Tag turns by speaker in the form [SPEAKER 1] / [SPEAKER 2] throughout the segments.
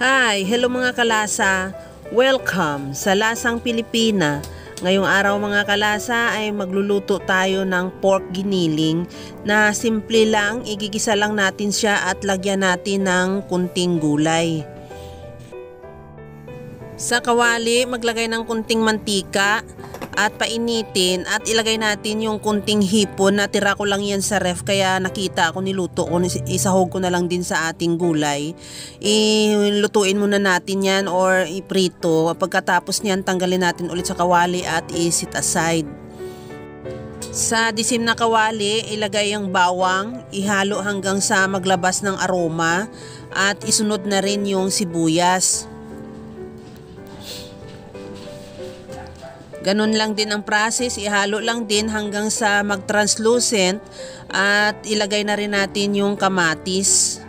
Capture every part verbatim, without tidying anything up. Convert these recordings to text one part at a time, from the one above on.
[SPEAKER 1] Hi! Hello mga kalasa! Welcome sa Lasang Pilipina. Ngayong araw mga kalasa ay magluluto tayo ng pork giniling na simple lang, igigisa lang natin siya at lagyan natin ng kunting gulay. Sa kawali, maglagay ng kunting mantika at painitin at ilagay natin yung kunting hipon. Natira ko lang yan sa ref kaya nakita ako niluto ko, isahog ko na lang din sa ating gulay. Ilutuin muna natin yan or iprito. Pagkatapos niyan tanggalin natin ulit sa kawali at i-set aside. Sa disim na kawali, ilagay ang bawang, ihalo hanggang sa maglabas ng aroma at isunod na rin yung sibuyas. Ganun lang din ang process, ihalo lang din hanggang sa mag-translucent at ilagay na rin natin yung kamatis.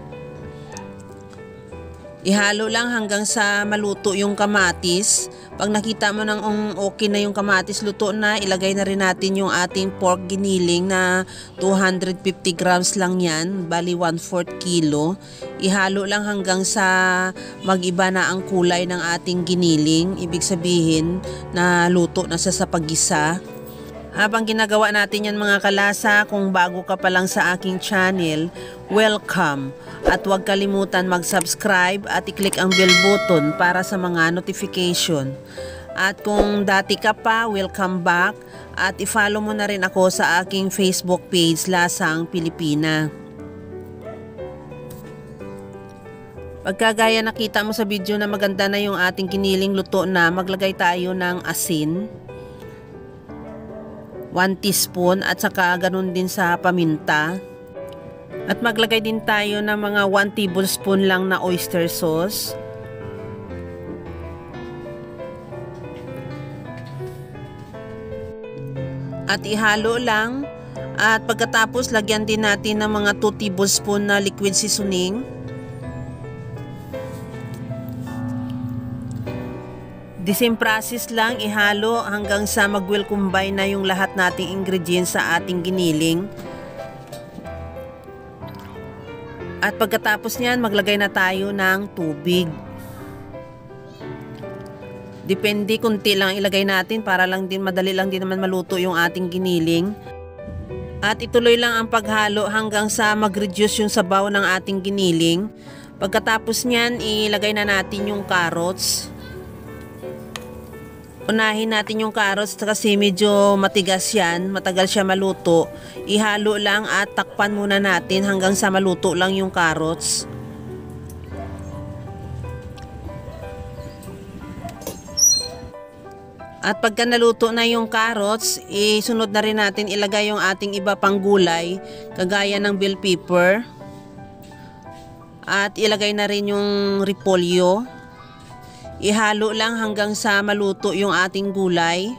[SPEAKER 1] Ihalo lang hanggang sa maluto yung kamatis. Pag nakita mo nang okay na yung kamatis, luto na, ilagay na rin natin yung ating pork giniling na two hundred fifty grams lang yan, bali one fourth kilo. Ihalo lang hanggang sa mag-iba na ang kulay ng ating giniling, ibig sabihin na luto na siya sa paggisa. Habang ginagawa natin yan mga kalasa, kung bago ka pa lang sa aking channel, welcome! At huwag kalimutan mag-subscribe at i-click ang bell button para sa mga notification. At kung dati ka pa, welcome back at i-follow mo na rin ako sa aking Facebook page, Lasang Pilipina. Pagkagaya nakita mo sa video na maganda na yung ating giniling luto na, maglagay tayo ng asin. one teaspoon at saka ganun din sa paminta. At maglagay din tayo ng mga one tablespoon lang na oyster sauce. At ihalo lang. At pagkatapos lagyan din natin ng mga two tablespoon na liquid seasoning. The same process lang, ihalo hanggang sa mag-well combine na yung lahat nating ingredients sa ating giniling. At pagkatapos niyan, maglagay na tayo ng tubig. Depende, kunti lang ilagay natin para lang din madali lang din naman maluto yung ating giniling. At ituloy lang ang paghalo hanggang sa mag-reduce yung sabaw ng ating giniling. Pagkatapos niyan, ilagay na natin yung carrots. Unahin natin yung carrots kasi medyo matigas yan, matagal siya maluto. Ihalo lang at takpan muna natin hanggang sa maluto lang yung carrots. At pagka naluto na yung carrots, isunod na rin natin ilagay yung ating iba pang gulay, kagaya ng bell pepper. At ilagay na rin yung repolyo. Ihalo lang hanggang sa maluto yung ating gulay.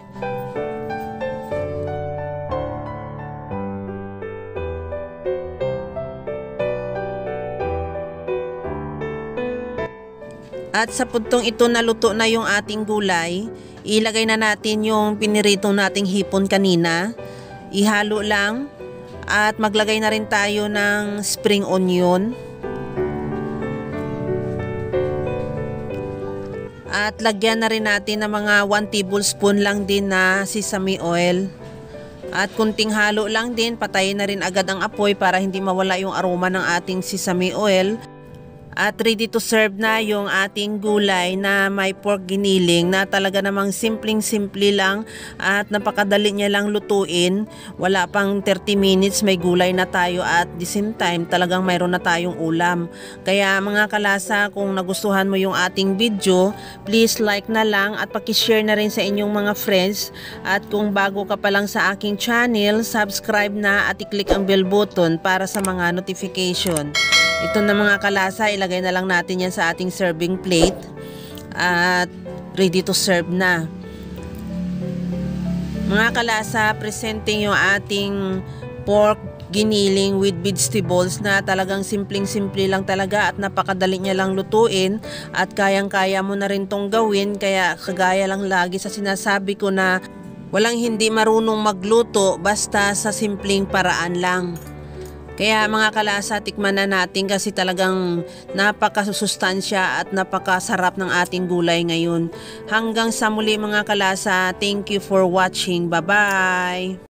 [SPEAKER 1] At sa puntong ito naluto na yung ating gulay, ilagay na natin yung pinirito nating hipon kanina. Ihalo lang at maglagay na rin tayo ng spring onion. At lagyan na rin natin ng mga one tablespoon lang din na sesame oil. At kunting halo lang din, patayin na rin agad ang apoy para hindi mawala yung aroma ng ating sesame oil. At ready to serve na yung ating gulay na may pork giniling na talaga namang simpleng-simple lang at napakadali niya lang lutuin. Wala pang thirty minutes may gulay na tayo at the same time talagang mayroon na tayong ulam. Kaya mga kalasa, kung nagustuhan mo yung ating video, please like na lang at pakishare na rin sa inyong mga friends. At kung bago ka pa lang sa aking channel, subscribe na at i-click ang bell button para sa mga notification. Ito na mga kalasa, ilagay na lang natin yan sa ating serving plate at ready to serve na. Mga kalasa, presenting yung ating pork giniling with vegetables na talagang simpleng-simple lang talaga at napakadali niya lang lutuin at kayang-kaya mo na rin tong gawin. Kaya kagaya lang lagi sa sinasabi ko na walang hindi marunong magluto basta sa simpleng paraan lang. Kaya mga kalasa, tikman na natin kasi talagang napakasustansya at napakasarap ng ating gulay ngayon. Hanggang sa muli mga kalasa, thank you for watching. Bye-bye!